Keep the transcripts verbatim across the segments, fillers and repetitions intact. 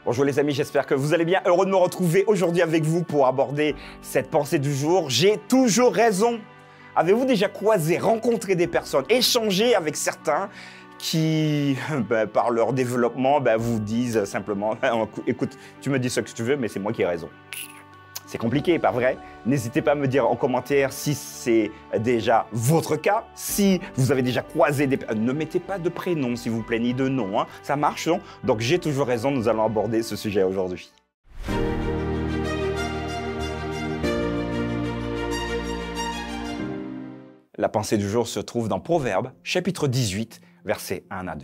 Bonjour les amis, j'espère que vous allez bien. Heureux de me retrouver aujourd'hui avec vous pour aborder cette pensée du jour. J'ai toujours raison. Avez-vous déjà croisé, rencontré des personnes, échangé avec certains qui, ben, par leur développement, ben, vous disent simplement « Écoute, tu me dis ce que tu veux, mais c'est moi qui ai raison ». C'est compliqué, pas vrai? N'hésitez pas à me dire en commentaire si c'est déjà votre cas, si vous avez déjà croisé des... Ne mettez pas de prénom, s'il vous plaît, ni de nom, hein. Ça marche, non? Donc j'ai toujours raison, nous allons aborder ce sujet aujourd'hui. La pensée du jour se trouve dans Proverbes, chapitre dix-huit, versets un à deux.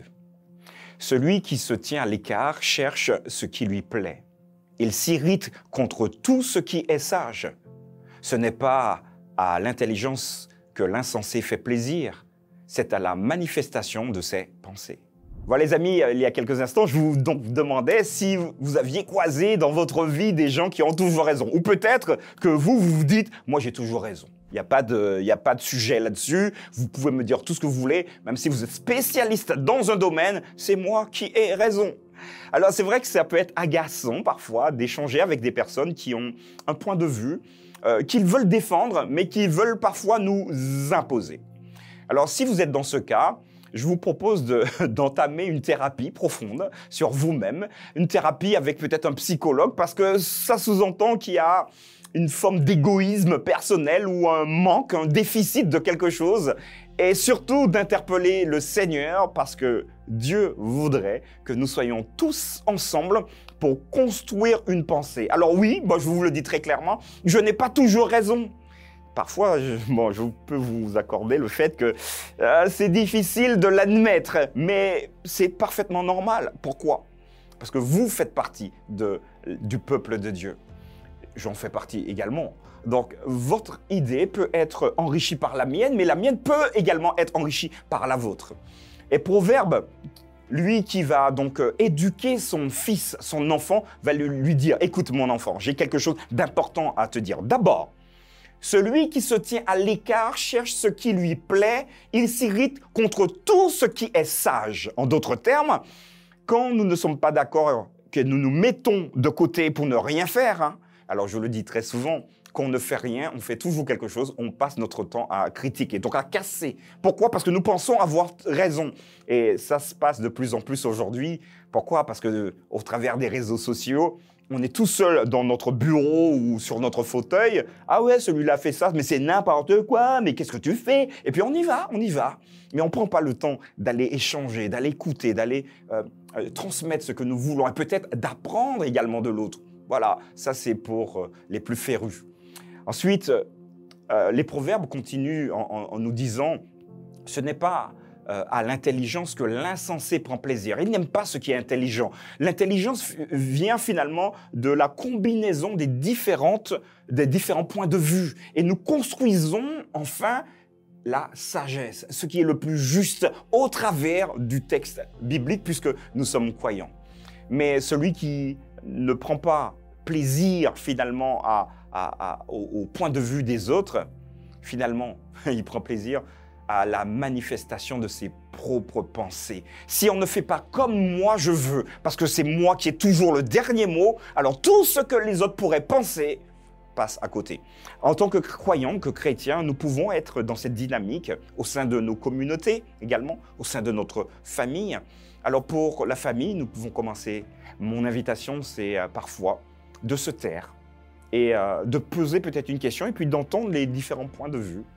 Celui qui se tient à l'écart cherche ce qui lui plaît. Il s'irrite contre tout ce qui est sage. Ce n'est pas à l'intelligence que l'insensé fait plaisir, c'est à la manifestation de ses pensées. Voilà les amis, il y a quelques instants, je vous donc demandais si vous aviez croisé dans votre vie des gens qui ont toujours raison. Ou peut-être que vous, vous vous dites « moi j'ai toujours raison ». Il n'y a pas de, il n'y a pas de sujet là-dessus, vous pouvez me dire tout ce que vous voulez, même si vous êtes spécialiste dans un domaine, c'est moi qui ai raison. Alors c'est vrai que ça peut être agaçant parfois d'échanger avec des personnes qui ont un point de vue, euh, qu'ils veulent défendre, mais qui veulent parfois nous imposer. Alors si vous êtes dans ce cas, je vous propose de, d'entamer une thérapie profonde sur vous-même, une thérapie avec peut-être un psychologue, parce que ça sous-entend qu'il y a une forme d'égoïsme personnel ou un manque, un déficit de quelque chose, et surtout d'interpeller le Seigneur parce que Dieu voudrait que nous soyons tous ensemble pour construire une pensée. Alors oui, bon, je vous le dis très clairement, je n'ai pas toujours raison. Parfois, je, bon, je peux vous accorder le fait que euh, c'est difficile de l'admettre, mais c'est parfaitement normal. Pourquoi? Parce que vous faites partie de, du peuple de Dieu. J'en fais partie également. Donc, votre idée peut être enrichie par la mienne, mais la mienne peut également être enrichie par la vôtre. Et Proverbe, lui qui va donc éduquer son fils, son enfant, va lui dire « Écoute mon enfant, j'ai quelque chose d'important à te dire. D'abord, celui qui se tient à l'écart cherche ce qui lui plaît, il s'irrite contre tout ce qui est sage. » En d'autres termes, quand nous ne sommes pas d'accord, que nous nous mettons de côté pour ne rien faire, hein, alors je le dis très souvent, quand on ne fait rien, on fait toujours quelque chose, on passe notre temps à critiquer, donc à casser. Pourquoi? Parce que nous pensons avoir raison. Et ça se passe de plus en plus aujourd'hui. Pourquoi? Parce que au travers des réseaux sociaux, on est tout seul dans notre bureau ou sur notre fauteuil. Ah ouais, celui-là fait ça, mais c'est n'importe quoi, mais qu'est-ce que tu fais? Et puis on y va, on y va. Mais on ne prend pas le temps d'aller échanger, d'aller écouter, d'aller euh, euh, transmettre ce que nous voulons et peut-être d'apprendre également de l'autre. Voilà, ça c'est pour euh, les plus férus. Ensuite, euh, les proverbes continuent en, en, en nous disant « ce n'est pas euh, à l'intelligence que l'insensé prend plaisir ». Il n'aime pas ce qui est intelligent. L'intelligence vient finalement de la combinaison des, différentes, des différents points de vue. Et nous construisons enfin la sagesse, ce qui est le plus juste au travers du texte biblique puisque nous sommes croyants. Mais celui qui ne prend pas plaisir finalement à, à, à, au, au point de vue des autres, finalement, il prend plaisir à la manifestation de ses propres pensées. Si on ne fait pas comme moi je veux, parce que c'est moi qui ai toujours le dernier mot, alors tout ce que les autres pourraient penser passe à côté. En tant que croyants, que chrétiens, nous pouvons être dans cette dynamique au sein de nos communautés également, au sein de notre famille. Alors pour la famille, nous pouvons commencer. Mon invitation, c'est euh, parfois de se taire et euh, de poser peut-être une question et puis d'entendre les différents points de vue.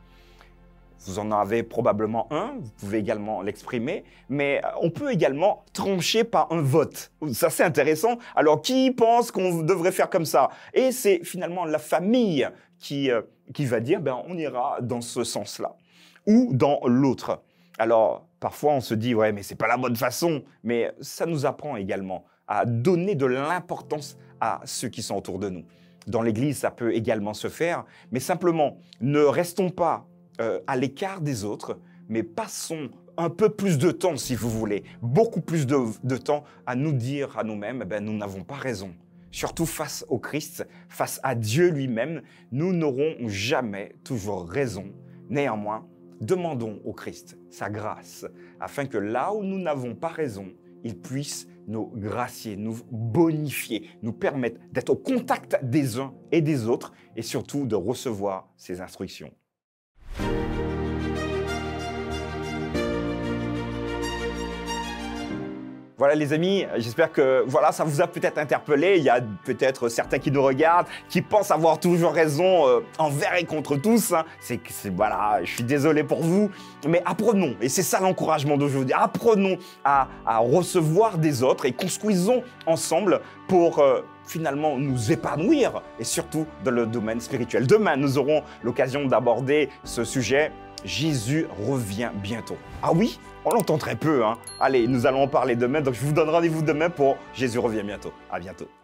Vous en avez probablement un, vous pouvez également l'exprimer, mais on peut également trancher par un vote. Ça, c'est intéressant. Alors, qui pense qu'on devrait faire comme ça? Et c'est finalement la famille qui, euh, qui va dire, ben, on ira dans ce sens-là ou dans l'autre. Alors, parfois, on se dit, ouais, mais c'est pas la bonne façon. Mais ça nous apprend également à donner de l'importance à ceux qui sont autour de nous. Dans l'Église, ça peut également se faire, mais simplement, ne restons pas euh, à l'écart des autres, mais passons un peu plus de temps, si vous voulez, beaucoup plus de, de temps à nous dire à nous-mêmes, eh ben, nous n'avons pas raison. Surtout face au Christ, face à Dieu lui-même, nous n'aurons jamais toujours raison. Néanmoins, demandons au Christ sa grâce, afin que là où nous n'avons pas raison, il puisse nous gracier, nous bonifier, nous permettre d'être au contact des uns et des autres et surtout de recevoir ses instructions. Voilà les amis, j'espère que voilà, ça vous a peut-être interpellé. Il y a peut-être certains qui nous regardent, qui pensent avoir toujours raison euh, envers et contre tous. Hein. C'est, c'est, voilà, je suis désolé pour vous, mais apprenons, et c'est ça l'encouragement d'aujourd'hui, apprenons à, à recevoir des autres et construisons ensemble pour euh, finalement nous épanouir et surtout dans le domaine spirituel. Demain, nous aurons l'occasion d'aborder ce sujet. Jésus revient bientôt. Ah oui, on l'entend très peu, hein. Allez, nous allons en parler demain, donc je vous donne rendez-vous demain pour Jésus revient bientôt. À bientôt.